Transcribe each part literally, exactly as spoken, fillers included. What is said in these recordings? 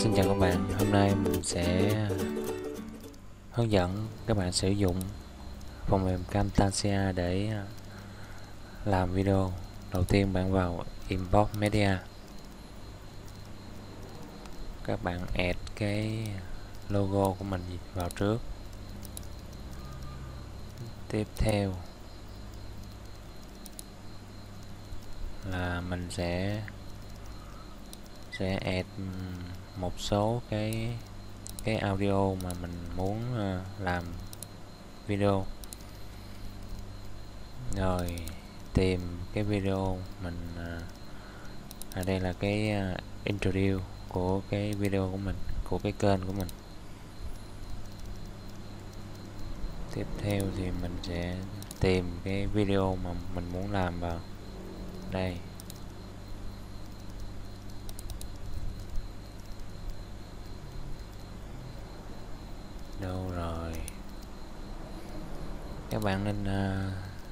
Xin chào các bạn, hôm nay mình sẽ hướng dẫn các bạn sử dụng phần mềm Camtasia để làm video. Đầu tiên bạn vào Import Media, các bạn add cái logo của mình vào trước. Tiếp theo là mình sẽ sẽ add một số cái cái audio mà mình muốn làm video. Rồi tìm cái video mình ở đây là cái introduce của cái video của mình, của cái kênh của mình. Tiếp theo thì mình sẽ tìm cái video mà mình muốn làm vào đây. Đâu rồi? Các bạn nên uh,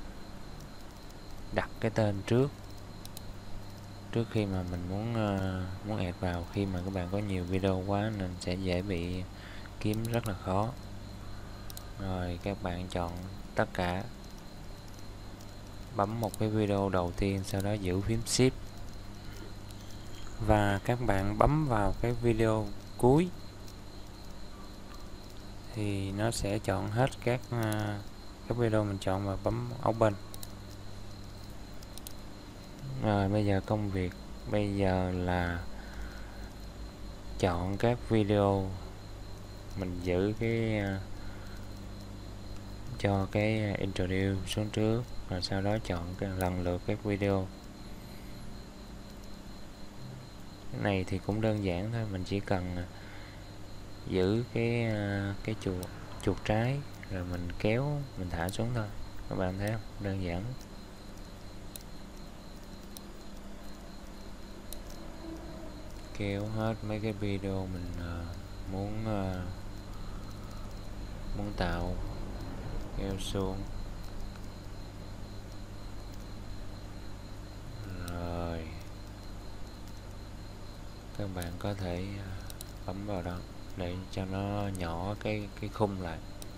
đặt cái tên trước trước khi mà mình muốn uh, muốn add vào. Khi mà các bạn có nhiều video quá nên sẽ dễ bị kiếm rất là khó. Rồi các bạn chọn tất cả, bấm một cái video đầu tiên, sau đó giữ phím Shift và các bạn bấm vào cái video cuối thì nó sẽ chọn hết các uh, các video mình chọn và bấm Open. Rồi bây giờ công việc bây giờ là chọn các video, mình giữ cái uh, cho cái introduce xuống trước, rồi sau đó chọn cái lần lượt các video. Cái này thì cũng đơn giản thôi, mình chỉ cần giữ cái uh, cái chuột chuột trái rồi mình kéo, mình thả xuống thôi. Các bạn thấy không? Đơn giản. Kéo hết mấy cái video mình uh, muốn uh, muốn tạo, kéo xuống. Rồi các bạn có thể uh, bấm vào đó để cho nó nhỏ cái cái khung lại.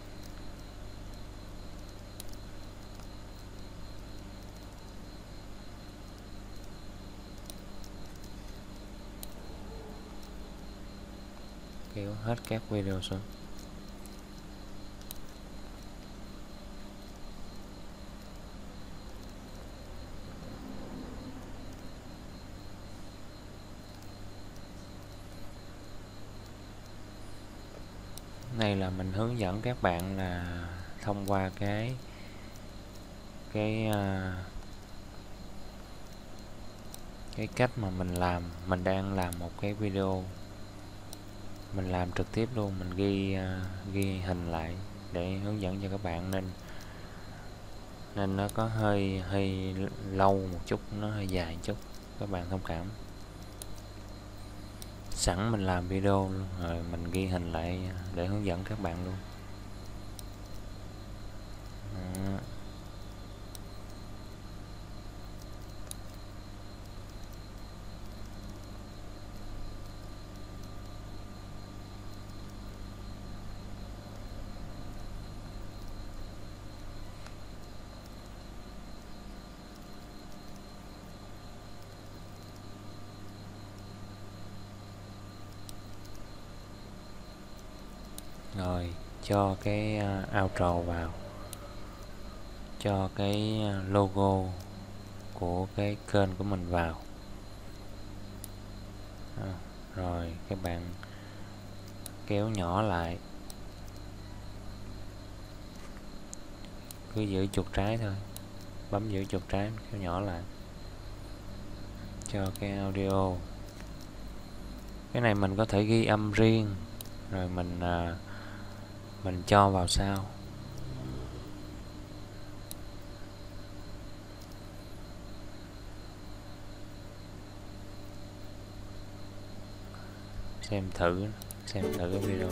Kéo hết các video xuống. Này là mình hướng dẫn các bạn là thông qua cái cái uh, cái cách mà mình làm. Mình đang làm một cái video, mình làm trực tiếp luôn, mình ghi uh, ghi hình lại để hướng dẫn cho các bạn, nên nên nó có hơi hơi lâu một chút, nó hơi dài một chút, các bạn thông cảm. Sẵn mình làm video luôn, rồi mình ghi hình lại để hướng dẫn các bạn luôn. Đó. Rồi cho cái uh, outro vào, cho cái uh, logo của cái kênh của mình vào. À, rồi các bạn kéo nhỏ lại, cứ giữ chuột trái thôi, bấm giữ chuột trái, kéo nhỏ lại. Cho cái audio, cái này mình có thể ghi âm riêng rồi mình uh, mình cho vào sau. Xem thử xem thử cái video.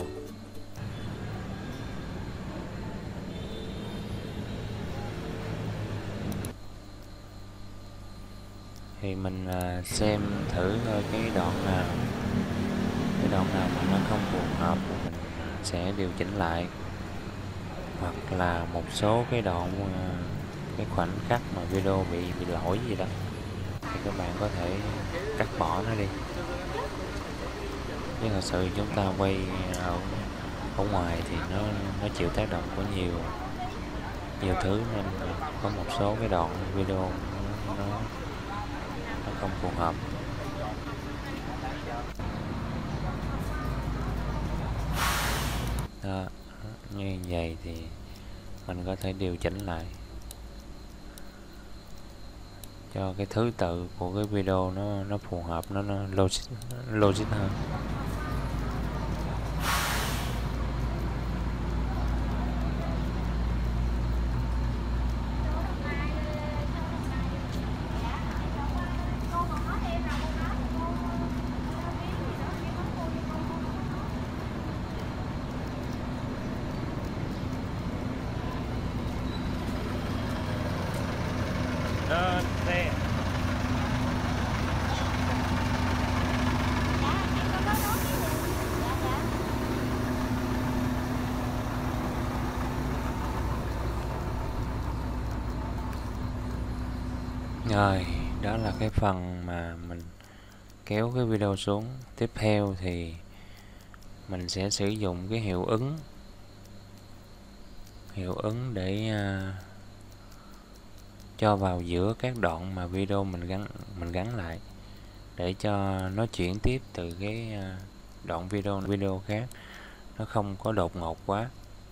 Thì mình uh, xem thử thôi cái đoạn nào cái đoạn nào mà nó không phù hợp thì mình sẽ điều chỉnh lại, hoặc là một số cái đoạn cái khoảnh khắc mà video bị bị lỗi gì đó thì các bạn có thể cắt bỏ nó đi. Nhưng thật sự chúng ta quay ở ở ngoài thì nó nó chịu tác động của nhiều nhiều thứ, nên có một số cái đoạn video nó nó, nó không phù hợp. Đó, như vậy thì mình có thể điều chỉnh lại cho cái thứ tự của cái video nó nó phù hợp, nó nó logic logic hơn. Lên xe. Rồi, đó là cái phần mà mình kéo cái video xuống. Tiếp theo thì mình sẽ sử dụng cái hiệu ứng hiệu ứng để uh, cho vào giữa các đoạn mà video mình gắn mình gắn lại, để cho nó chuyển tiếp từ cái uh, đoạn video video khác, nó không có đột ngột quá.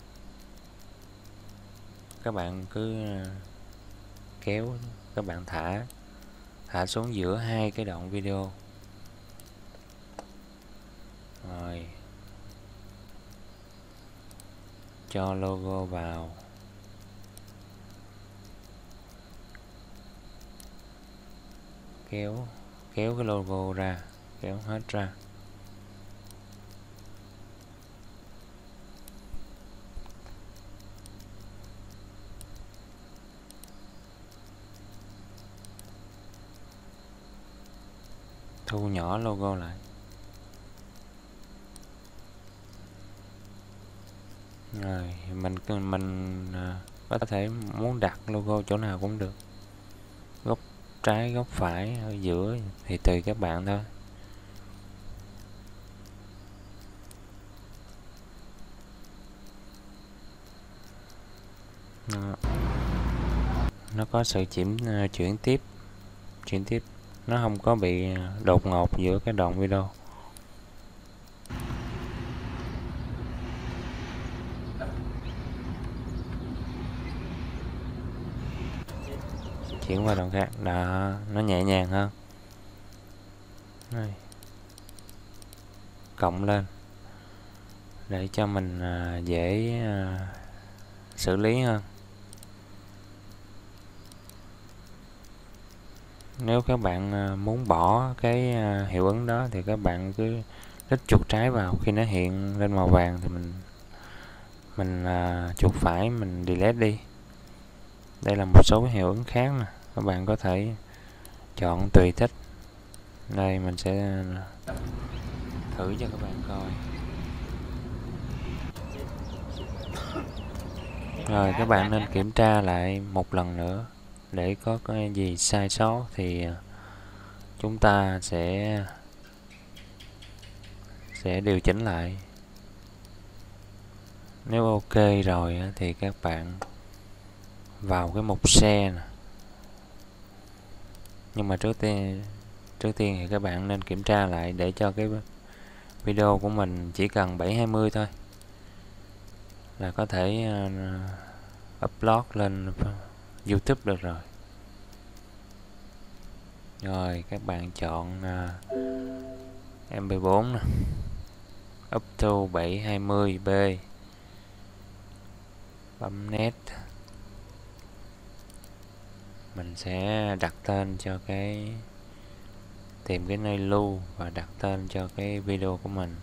Các bạn cứ uh, kéo, các bạn thả thả xuống giữa hai cái đoạn video. Rồi cho logo vào, kéo kéo cái logo ra, kéo hết ra. Thu nhỏ logo lại. Rồi mình mình có thể muốn đặt logo chỗ nào cũng được, góc trái, góc phải, ở giữa thì tùy các bạn thôi. Đó. Nó có sự chuyển chuyển tiếp chuyển tiếp nó không có bị đột ngột giữa cái đoạn video. Chuyển qua đoạn khác, đó, nó nhẹ nhàng hơn. Đây. Cộng lên để cho mình à, dễ à, xử lý hơn. Nếu các bạn à, muốn bỏ cái à, hiệu ứng đó thì các bạn cứ lít chuột trái vào, khi nó hiện lên màu vàng thì mình mình à, chuột phải mình delete đi. Đây là một số hiệu ứng khác nè, các bạn có thể chọn tùy thích. Đây mình sẽ thử cho các bạn coi. Rồi các bạn nên kiểm tra lại một lần nữa, để có cái gì sai sót thì chúng ta sẽ sẽ điều chỉnh lại. Nếu ok rồi thì các bạn vào cái mục share nè. Nhưng mà trước tiên trước tiên thì các bạn nên kiểm tra lại để cho cái video của mình chỉ cần bảy hai mươi thôi là có thể uh, upload lên YouTube được rồi. Rồi các bạn chọn uh, em pê bốn nè, up to bảy hai mươi B, bấm net. Mình sẽ đặt tên cho cái, tìm cái nơi lưu và đặt tên cho cái video của mình.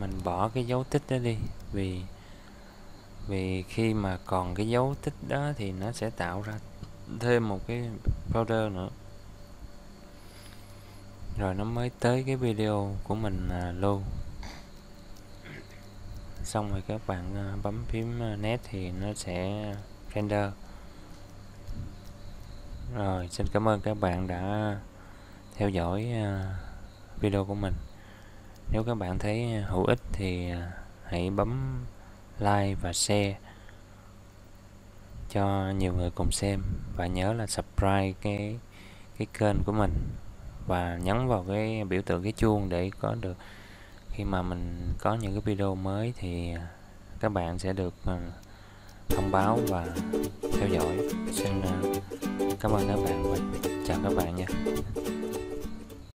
mình bỏ cái dấu tích đó đi, vì vì khi mà còn cái dấu tích đó thì nó sẽ tạo ra thêm một cái folder nữa, rồi nó mới tới cái video của mình à, lưu. Xong rồi các bạn à, bấm phím à, net thì nó sẽ render. Rồi, xin cảm ơn các bạn đã theo dõi à, video của mình. Nếu các bạn thấy hữu ích thì à, hãy bấm like và share cho nhiều người cùng xem, và nhớ là subscribe cái cái kênh của mình và nhấn vào cái biểu tượng cái chuông để có được khi mà mình có những cái video mới thì các bạn sẽ được uh, thông báo và theo dõi. Xin uh, cảm ơn các bạn và chào các bạn nha.